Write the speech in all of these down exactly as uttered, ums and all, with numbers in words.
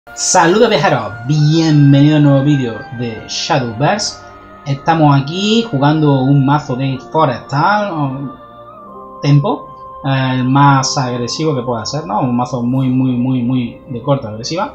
Saludos viajeros, bienvenido a un nuevo vídeo de Shadowverse. Estamos aquí jugando un mazo de Forestal Tempo, el más agresivo que pueda ser, ¿no? Un mazo muy, muy, muy, muy de corta agresiva.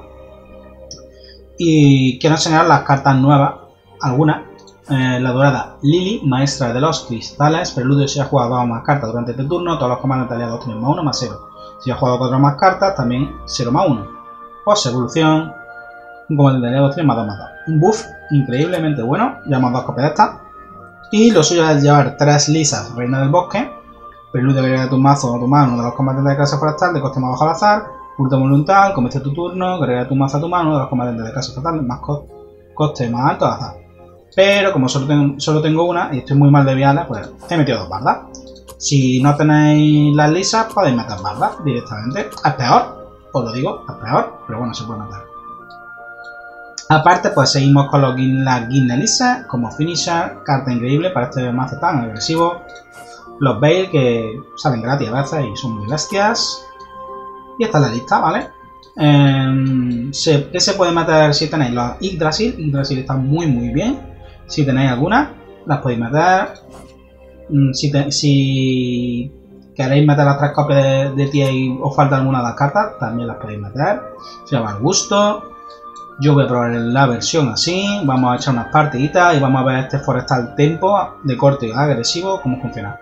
Y quiero enseñar las cartas nuevas, algunas. Eh, la dorada Lily, maestra de los cristales. Preludio: si ha jugado dos o más cartas durante este turno, todos los comandos aliados tienen más uno más cero. Si ha jugado cuatro o más cartas, también cero más uno. Post evolución, un comandante aliado tiene más dos más dos. Un buff increíblemente bueno, llevamos dos copias de esta. Y lo suyo es llevar tres lisas, reina del bosque. Preludio: agrega tu mazo o tu mano uno de los combatientes de clase forestal de coste más bajo al azar. Último voluntad, comienza tu turno, agrega tu mazo a tu mano uno de los combatientes de clase forestal más co coste más alto al azar. Pero como solo tengo, solo tengo una y estoy muy mal de viales, pues he metido dos bardas. Si no tenéis las lisas, podéis meter bardas directamente. Es peor, os lo digo, es peor, pero bueno, se puede meter. Aparte, pues seguimos con los, las guinness lisas como finisher, carta increíble para este mazo tan agresivo. Los Veil, que salen gratis a veces y son muy bestias. Y esta es la lista, ¿vale? Eh, se, ¿Qué se puede meter si tenéis los Yggdrasil? Yggdrasil está muy muy bien. Si tenéis alguna, las podéis meter. Si, te, si queréis meter las tres copias de, de tía y os falta alguna de las cartas, también las podéis meter. Se llama al gusto. Yo voy a probar la versión así. Vamos a echar unas partiditas y vamos a ver este Forestal Tempo de corte agresivo, cómo funciona.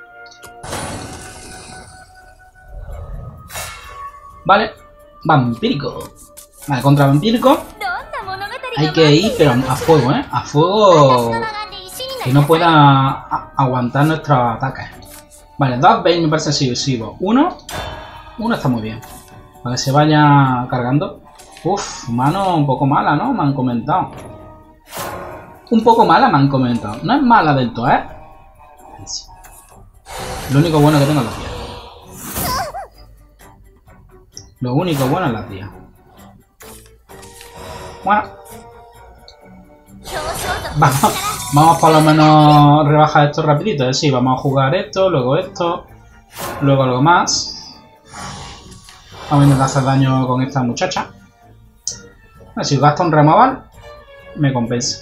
Vale, vampírico. Vale, contra vampírico hay que ir, pero a fuego, ¿eh? A fuego que no pueda aguantar nuestros ataques. Vale, dos Veil me parece excesivo. Uno, uno está muy bien. Para que se vaya cargando. Uf, mano un poco mala, ¿no? Me han comentado. Un poco mala me han comentado. No es mala del todo, ¿eh? Lo único bueno que tengo es la tía. Lo único bueno es la tía. Bueno. Vamos, vamos por lo menos rebajar esto rapidito. ¿eh? Sí, vamos a jugar esto, luego esto, luego algo más. Vamos a intentar hacer daño con esta muchacha. Bueno, si gasto un removal, me compensa.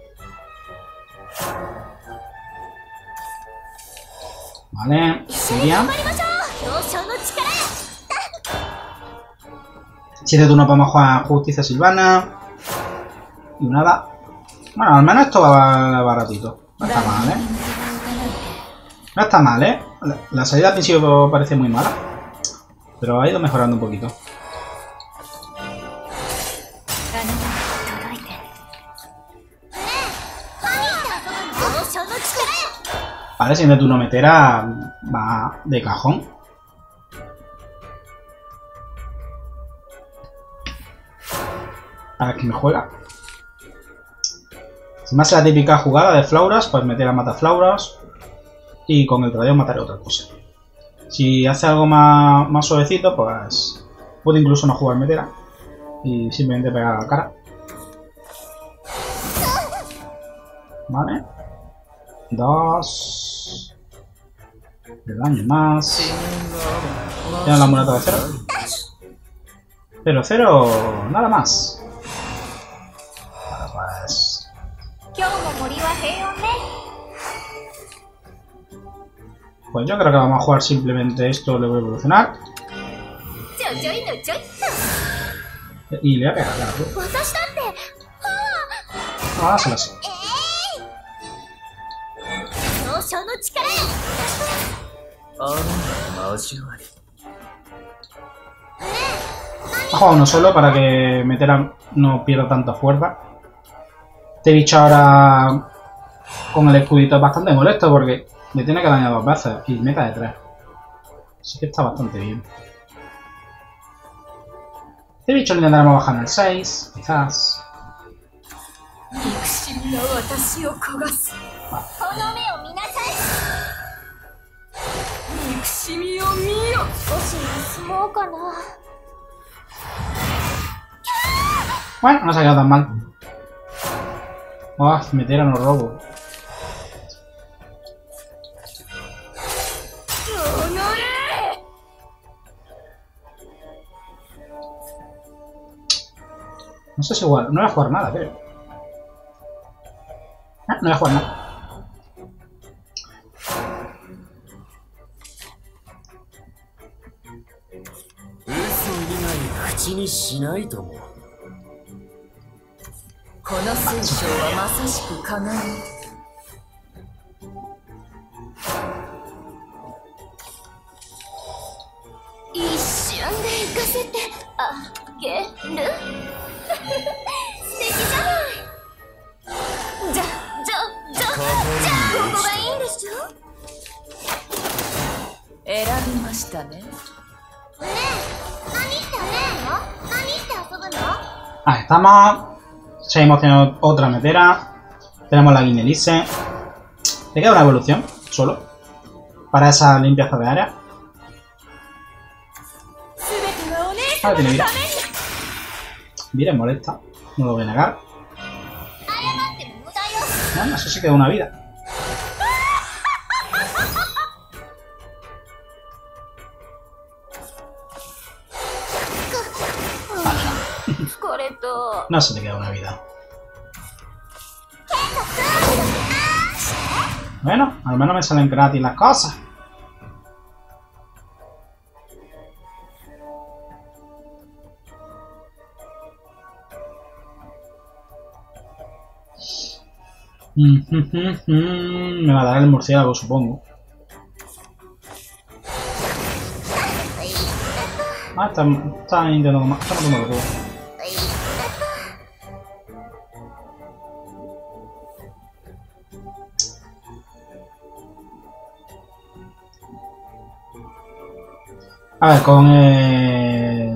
Vale, sería. Si este turno podemos jugar Justicia Silvana. Y nada. Bueno, al menos esto va baratito. No está mal, ¿eh? No está mal, ¿eh? La, la salida al principio parece muy mala. Pero ha ido mejorando un poquito. Vale, si de turno metera va de cajón. A ver quién me juega. Si me hace la típica jugada de Flauras, pues meter a mata Flauras. Y con el traidor mataré otra cosa. Si hace algo más, más suavecito, pues puede incluso no jugar metera. Y simplemente pegar a la cara. Vale. Dos. De daño más. Ya la moneda de cero. Pero cero, nada más. Vale, pues. Pues yo creo que vamos a jugar simplemente esto, le voy a evolucionar. Y le voy a pegar, claro. Ahora se lo sé. Ojo, uno solo para que Metera no pierda tanta fuerza. Este bicho ahora con el escudito es bastante molesto porque me tiene que dañar dos veces y meta de tres. Así que está bastante bien. Este bicho lo intentaremos bajar en el seis, quizás. Bueno, no se ha quedado tan mal. Oh, Metera no robo. No sé si jugar, no voy a jugar nada, creo. Ah, no voy a jugar nada. Ah, estamos. Seguimos teniendo otra metera. Tenemos la Guinelisse. Le queda una evolución, solo. Para esa limpieza de área. Ahora tiene vida. Mira, molesta. No lo voy a negar. Bueno, eso sí queda una vida. No se le queda una vida. Bueno, al menos me salen gratis las cosas. Me va a dar el murciélago, supongo. Ah, está, está intentando más. Está matando todo. A ver, con... Eh...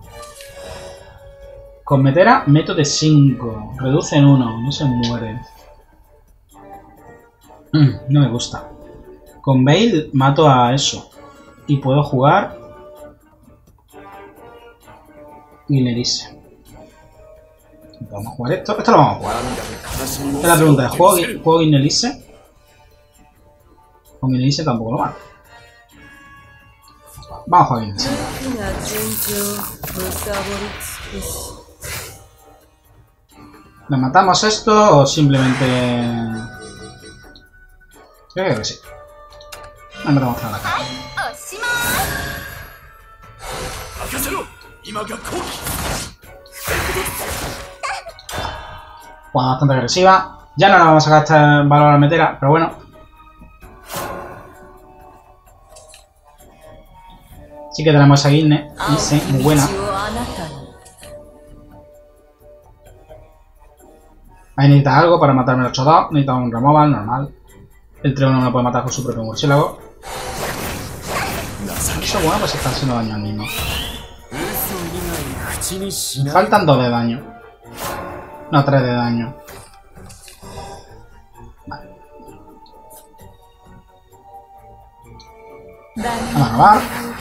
Con Metera meto de cinco. Reduce en uno. No se muere. Mm, no me gusta. Con Veil mato a eso. Y puedo jugar... Guinelisse. Vamos a jugar esto. Esto lo vamos a jugar. Esta es la pregunta. ¿Juego, ¿juego Guinelisse? Con Guinelisse tampoco lo mato. Vamos a jugar Guinelisse. ¿Le matamos esto o simplemente...? Creo que sí. No me matamos a la cara. Bueno, bastante agresiva. Ya no la vamos a gastar valor a la metera, pero bueno. Sí que tenemos esa Guinelisse muy buena. Ahí necesita algo para matarme el ocho dos. Necesita un removal normal. El tres uno no lo puede matar con su propio murciélago. Eso bueno, pues está haciendo daño al mismo. Me faltan dos de daño. No, tres de daño. Vale. Vamos a robar.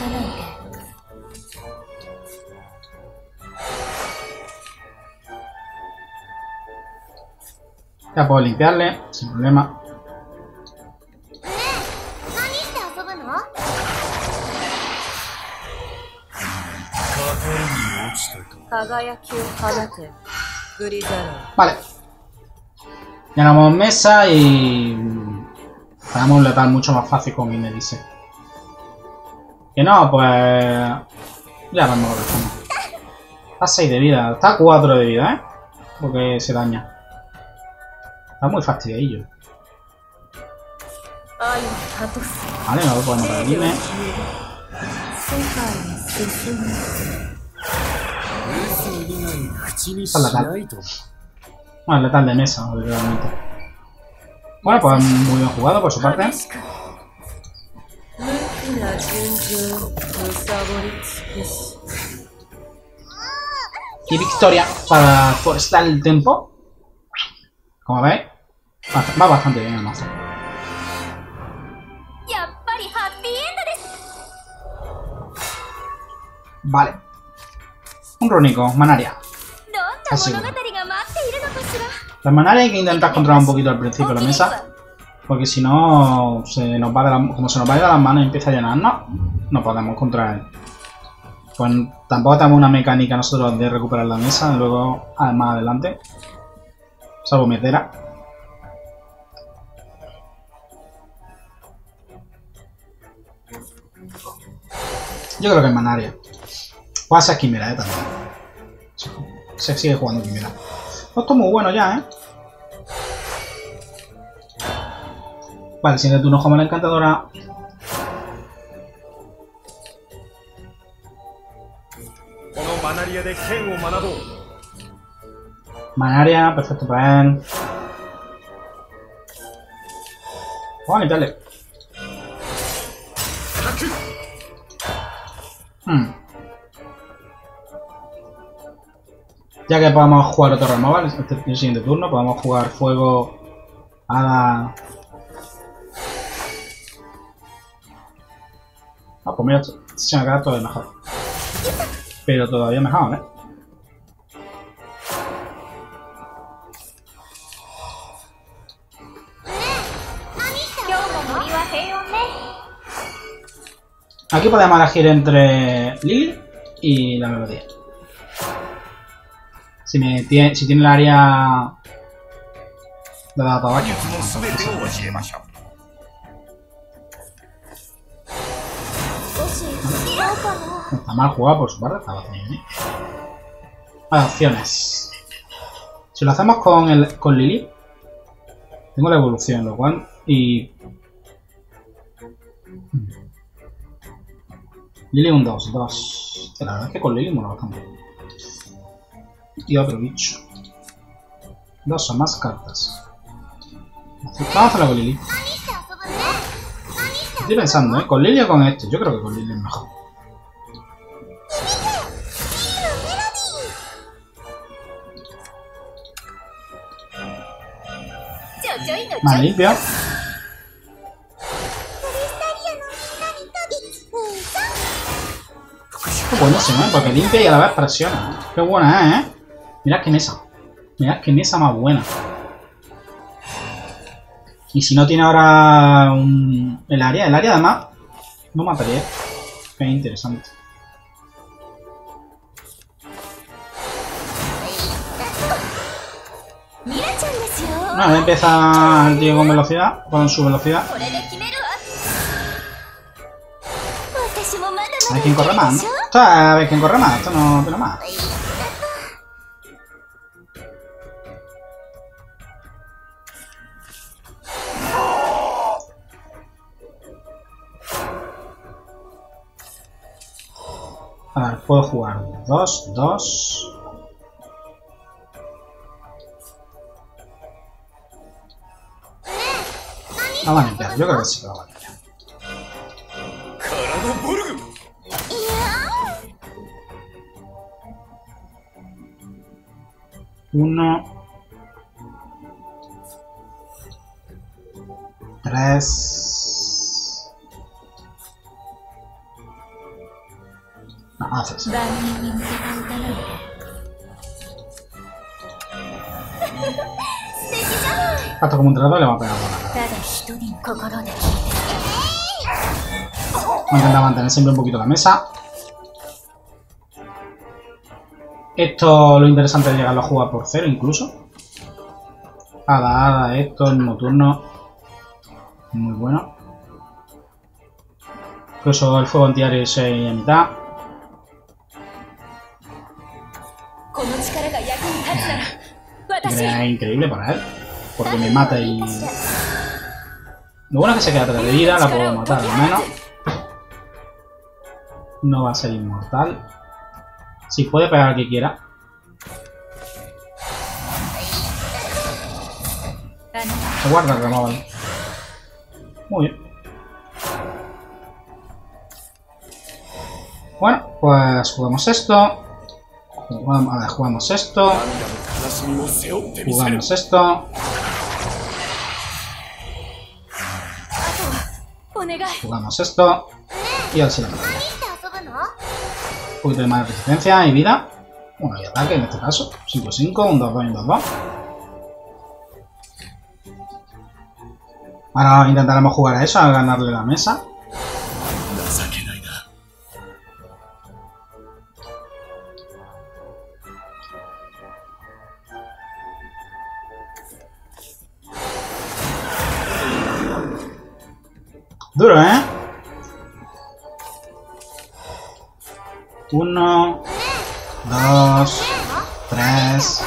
Ya puedo limpiarle, sin problema. Vale. Ganamos mesa y... ganamos un letal mucho más fácil con Guinelisse. Que no, pues... ya vemos lo que hacemos. Está a seis de vida. Está a cuatro de vida, ¿eh? Porque se daña. Está muy fastidiadillo. Vale, no lo podemos matar aquí, ¿eh? Está letal. Bueno, letal de mesa, literalmente. Bueno, pues muy bien jugado por su parte. Y victoria para Forestal Tempo. Como veis, va bastante bien el mazo. Vale. Un rúnico, Manaria. Así que... las Manarias hay que intentar controlar un poquito al principio la mesa. Porque si no, se nos va de la... como se nos vaya de las manos y empieza a llenarnos, no podemos controlar. Pues tampoco tenemos una mecánica nosotros de recuperar la mesa luego más adelante. Salvo metera. Yo creo que es Manaria. Puede ser Quimera, eh, también. Se sigue jugando Quimera. Esto es muy bueno ya, eh. Vale, siguiente turno jugamos la encantadora. Manaria, perfecto para él. Vamos a limpiarle. Hmm. Ya que podemos jugar otro ramo, ¿vale? Este, el siguiente turno podemos jugar fuego, hada. Ah, pues mira, se me ha quedado todo mejor. Pero todavía mejor, ¿eh? Aquí podemos elegir entre Lily y la melodía. Si, me tiene, si tiene el área de la tabaco. Está mal jugado por su parte, está vacío, ¿eh? Vale, opciones. Si lo hacemos con, el, con Lily, tengo la evolución, lo cual. Y. Lily un dos, dos. La verdad es que con Lily mola bastante. Y otro bicho. Dos o más cartas. Vamos a hacerlo con Lily. Estoy pensando, ¿eh? ¿Con Lily o con este? Yo creo que con Lily es mejor. Vale, limpio. Qué buenísimo, ¿eh? Porque limpia y a la vez presiona. Qué buena es, ¿eh? Mirad qué mesa. Mirad qué mesa más buena. Y si no tiene ahora un... el área, el área además no mataría. Qué interesante. Vale, empieza el tío con velocidad, con su velocidad. Hay quien corre más, ¿no? Esto es a ver quién corre más, esto no tiene más. A ver, puedo jugar dos, dos. La va a limpiar, yo creo que sí que la va a limpiar. Uno. Tres. No, haces. Hasta como un trato le va a pegar por la cara. Voy a intentar mantener siempre un poquito la mesa. Esto lo interesante es llegarlo a jugar por cero incluso. Hada, hada, esto, el mismo turno. Muy bueno. Incluso el fuego antiaéreo se a mitad. Es increíble para él. Porque me mata y... Lo bueno es que se queda tres de vida, la puedo matar al menos. No va a ser inmortal. Si puede pegar al que quiera. Se guarda el removal. Muy bien. Bueno, pues jugamos esto. Jugamos, a ver, jugamos esto. Jugamos esto. Jugamos esto. Y al siguiente. Un poquito de más resistencia y vida. Bueno, y ataque en este caso. cinco cinco, un dos dos y un dos dos. Ahora intentaremos jugar a eso, a ganarle la mesa. Duro, ¿eh? Uno, dos, tres.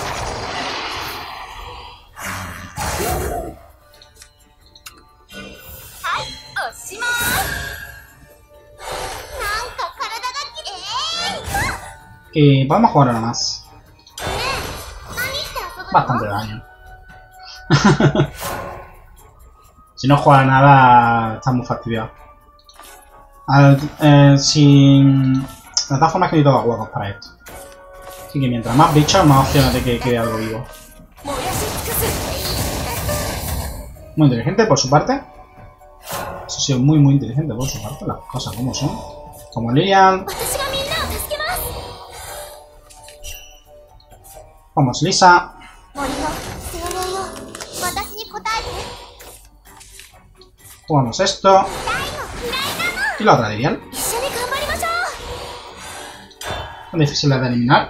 Y podemos jugar ahora más. Bastante daño. Si no juega nada, está muy fastidiado. Al, eh, sin... De todas formas que necesito dos huevos para esto. Así que mientras más bichos, más opciones de que quede algo vivo. Muy inteligente por su parte. Eso sí, muy muy inteligente por su parte, las cosas como son. Como Lilian. Vamos, Lisa. Jugamos esto. Y la otra Lilian. Son difíciles de eliminar.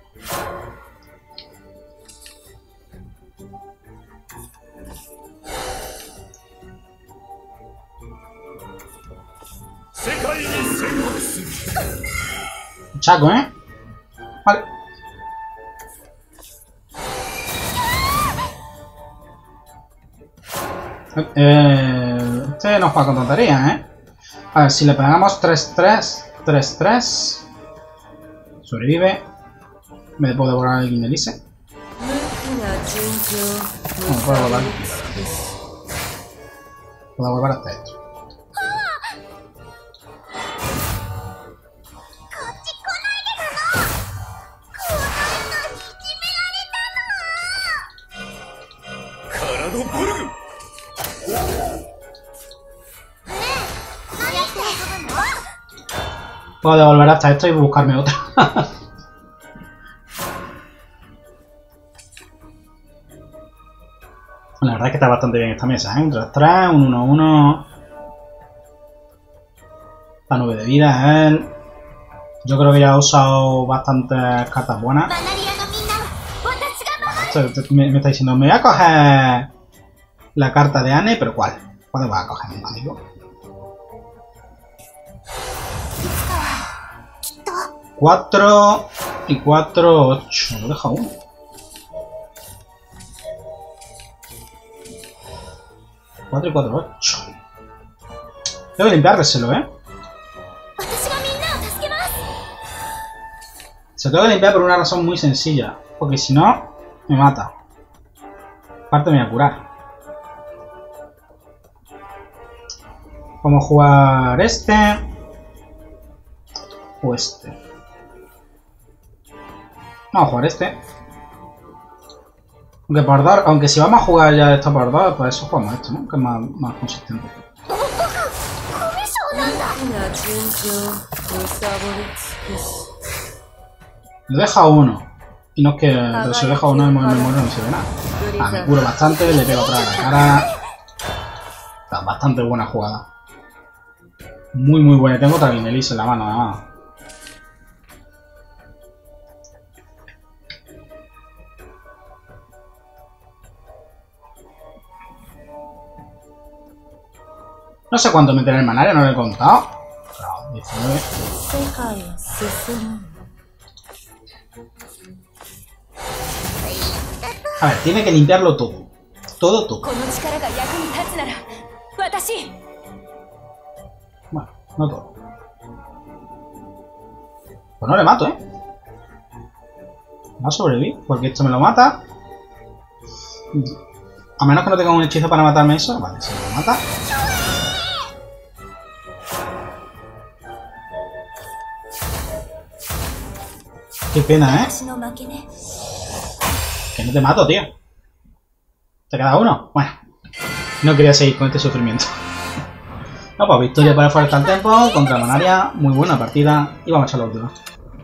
Chaco, ¿eh? Vale. Eh, este no juega con tonterías, ¿eh? A ver, si le pegamos tres tres, tres tres. Sobrevive. Me puedo devorar el Guinelise. No, puedo volar. Puedo volver hasta esto. Puedo devolver hasta esto y buscarme otra. La verdad es que está bastante bien esta mesa, ¿eh? Un tres tres, un uno uno. La nube de vida, él. Yo creo que ya he usado bastantes cartas buenas. Me, me está diciendo, me voy a coger la carta de Anne, pero ¿cuál? ¿Cuál vas a coger, mi amigo? cuatro y cuatro, ocho. Lo deja uno. cuatro y cuatro, ocho. Tengo que limpiárselo, ¿eh? Se lo tengo que limpiar por una razón muy sencilla. Porque si no, me mata. Aparte me voy a curar. Vamos a jugar este. O este. Vamos a jugar este. Aunque por dos, aunque si vamos a jugar ya esto por dos, pues eso jugamos esto, ¿no? Que es más, más consistente. Lo deja uno. Y no es que, pero si lo deja uno, el muero no se ve nada. Ah, me curo bastante, le pego otra vez a la cara. Está bastante buena jugada. Muy, muy buena. Tengo otra Guinelise en la mano, además. No sé cuánto meterá el manaria, no lo he contado. Pero, diecinueve. A ver, tiene que limpiarlo todo. Todo, todo. Bueno, no todo. Pues no le mato, ¿eh? Va a sobrevivir, porque esto me lo mata. A menos que no tenga un hechizo para matarme eso. Vale, se me lo mata. Qué pena, ¿eh? Que no te mato, tío. ¿Te queda uno? Bueno. No quería seguir con este sufrimiento. No, pues victoria para Forest al Tempo contra Manaria. Muy buena partida. Y vamos a echar la última.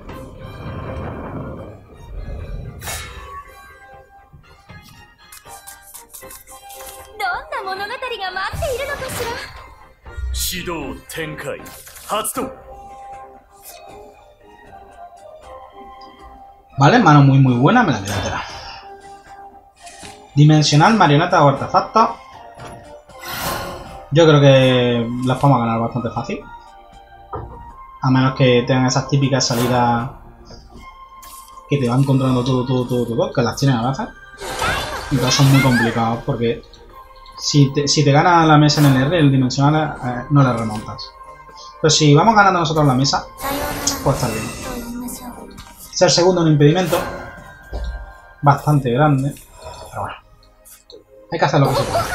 Vale, mano muy muy buena, me la quedo entera. Dimensional, marioneta o artefacto. Yo creo que las podemos ganar bastante fácil. A menos que tengan esas típicas salidas que te van controlando todo, todo, todo, todo, que las tienen a veces. Y todos son muy complicados porque si te, si te gana la mesa en el R, el dimensional, eh, no le remontas. Pero si vamos ganando nosotros la mesa, pues está bien. Ser segundo en impedimento, bastante grande, pero bueno, hay que hacer lo que se pueda.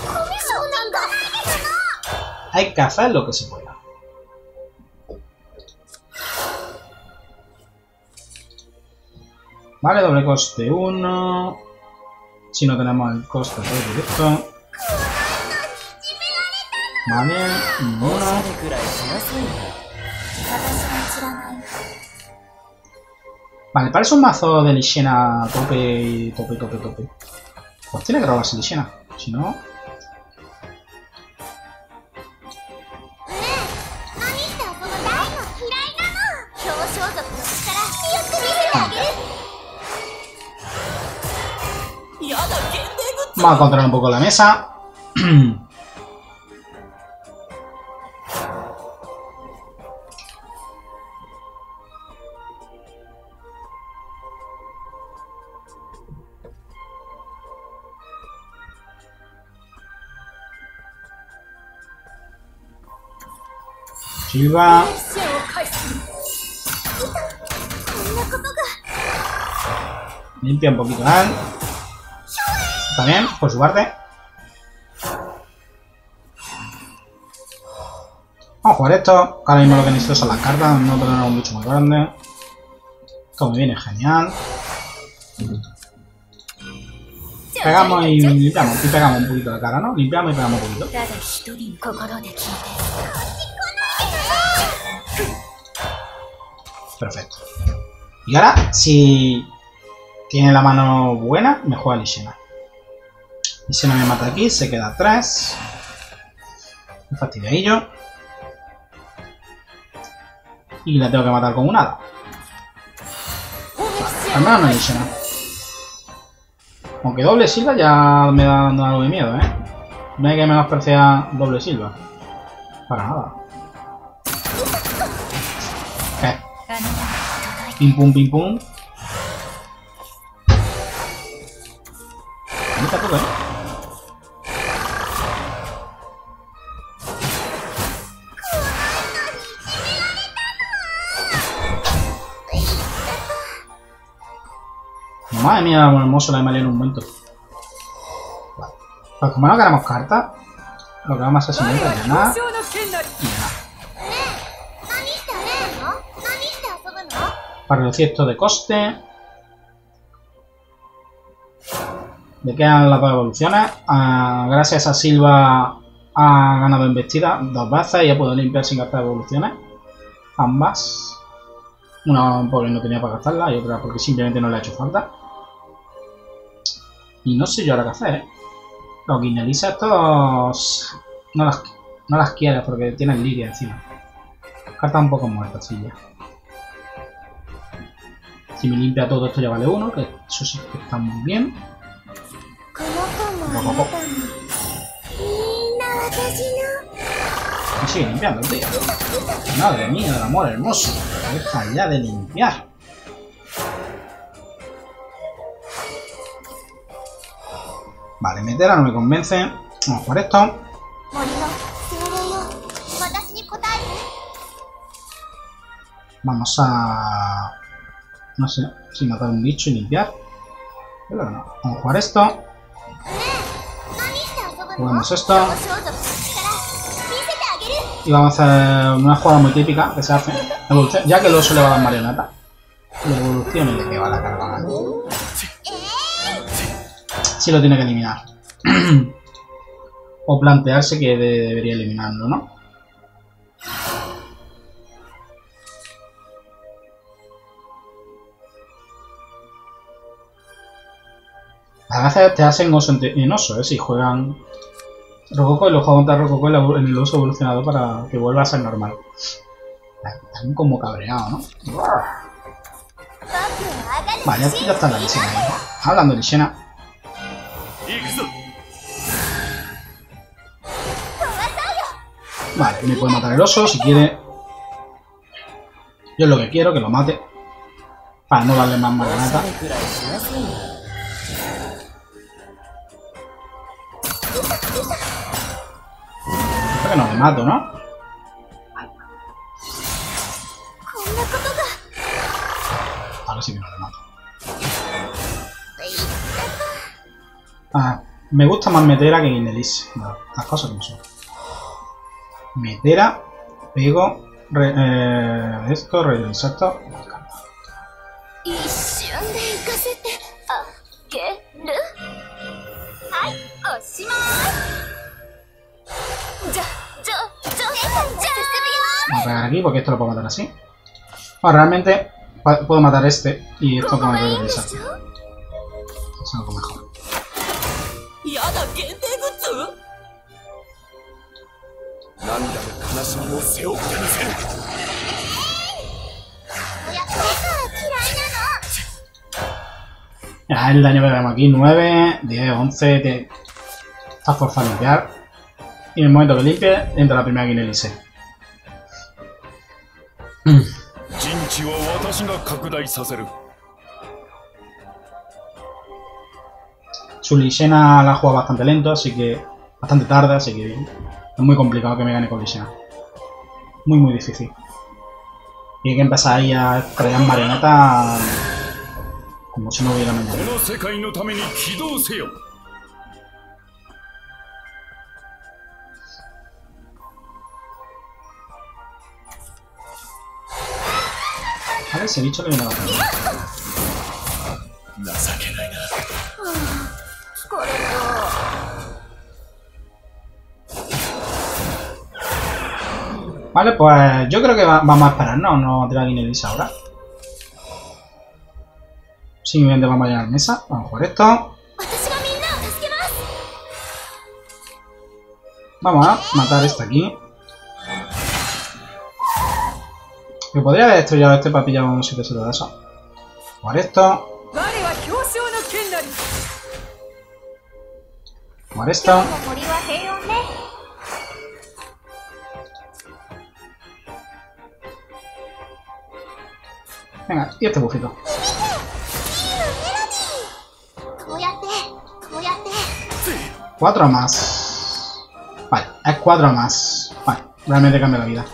Hay que hacer lo que se pueda. Vale, doble coste uno. Si no tenemos el coste todo directo. Vale, uno. Vale, parece un mazo de Lishena tope y tope, tope, tope. Pues tiene que robarse Lishena, si no... Vamos a controlar un poco la mesa. Silva. Limpia un poquito él. También, por su parte. Vamos a jugar esto. Ahora mismo lo que necesito son las cartas. No tener un bicho muy grande. Esto me viene genial. Pegamos y limpiamos. Y pegamos un poquito de cara, ¿no? Limpiamos y pegamos un poquito. Perfecto. Y ahora, si tiene la mano buena, me juega Lishena. Lishena me mata aquí, se queda atrás. Un fastidiadillo. Y la tengo que matar con un hada. Vale, al menos no es Lishena. Aunque doble Silva ya me da dando algo de miedo, ¿eh? No hay que menospreciar doble Silva. Para nada. ¿Qué? Pim pum, pim pum. Ahí está todo, ¿eh? Madre mía, lo hermoso la de Malia en un momento. Vale. Pues como no queremos cartas, lo que vamos a hacer es ganar y ganar. Para reducir esto de coste. Me quedan las dos evoluciones. Ah, gracias a Silva ha ganado embestida dos veces y ha podido limpiar sin gastar evoluciones. Ambas. Una porque no tenía para gastarla y otra porque simplemente no le ha hecho falta. Y no sé yo ahora qué hacer, ¿eh? Los Guinnelisa estos no las, no las quiero porque tienen liria encima. Carta un poco muerta, sí ya. Si me limpia todo esto ya vale uno, que eso sí que está muy bien. Poco, poco. Me sigue limpiando, tío. Madre mía del amor hermoso. Deja ya de limpiar. Vale, Metera no me convence. Vamos por esto. Vamos a... No sé, si matar un bicho y limpiar. Pero no. Vamos a jugar esto. Jugamos esto. Y vamos a hacer una jugada muy típica que se hace. Evolución, ya que el oso le va a dar marioneta. La evolución y le pega la carga. Sí lo tiene que eliminar. O plantearse que de, debería eliminarlo, ¿no? A veces te hacen oso en oso, ¿eh? Si juegan Rococo y lo juegan contra Rococo en el oso evolucionado para que vuelva a ser normal. Están como cabreados, ¿no? Vale, aquí ya está la Lishena ahí. Hablando de Lishena. Vale, me puede matar el oso si quiere. Yo es lo que quiero, que lo mate. Para no darle más marioneta. Creo que no le mato, ¿no? Ahora sí que no le mato. Ah, me gusta más Metera que Guinelis. No, las cosas como son. Metera, pego, re, eh, esto, rey del insecto. Me encanta. Vamos a pegar aquí porque esto lo puedo matar así. Bueno, realmente puedo matar este y esto con el rey del insecto. Es algo mejor. Ya, el daño que vemos aquí, nueve, diez, once, diez. Está forzado a limpiar. Y en el momento que limpie, entra la primera Guinelise. Mm. Su Lishena la juega bastante lento, así que bastante tarde, así que es muy complicado que me gane con Lishena. Muy, muy difícil. Y hay que empezar ahí a crear marionetas como si no hubiera mañana. A ver, ese bicho le viene a la pena. Vale, pues yo creo que va, vamos a esperar, ¿no? No tirar Guinelis ahora. Simplemente vamos a llenar mesa. Vamos a jugar esto. Vamos a matar este aquí. Que podría haber destruido este para pillar un siete siete de eso. Jugar esto. Jugar esto. Venga, y este bufito. Cuatro más. Vale, es cuatro más. Vale, realmente cambia la vida.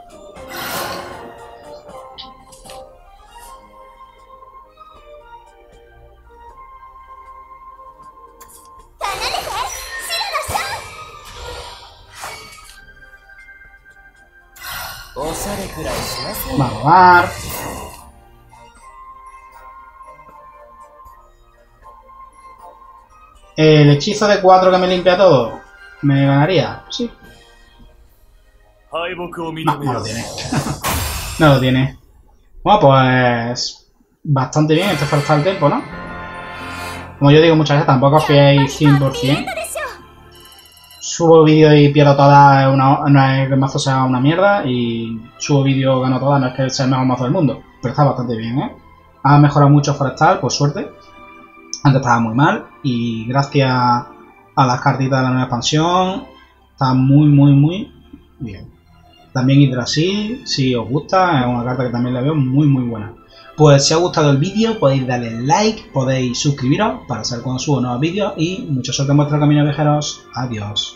Vamos a dar. ¿El hechizo de cuatro que me limpia todo me ganaría? Sí. No, no lo tiene. No lo tiene. Bueno, pues bastante bien este falta el tiempo, ¿no? Como yo digo muchas veces, tampoco os fiéis cien por cien. Subo vídeo y pierdo todas, una, no es que el mazo sea una mierda, y subo vídeo, gano todas, no es que sea el mejor mazo del mundo, pero está bastante bien, ¿eh? Ha mejorado mucho Forestal, por suerte. Antes estaba muy mal, y gracias a las cartitas de la nueva expansión, está muy, muy, muy bien. También Yggdrasil, si os gusta, es una carta que también la veo muy, muy buena. Pues si os ha gustado el vídeo, podéis darle like, podéis suscribiros para saber cuando subo nuevos vídeos, y mucha suerte en vuestro camino, viajeros. Adiós.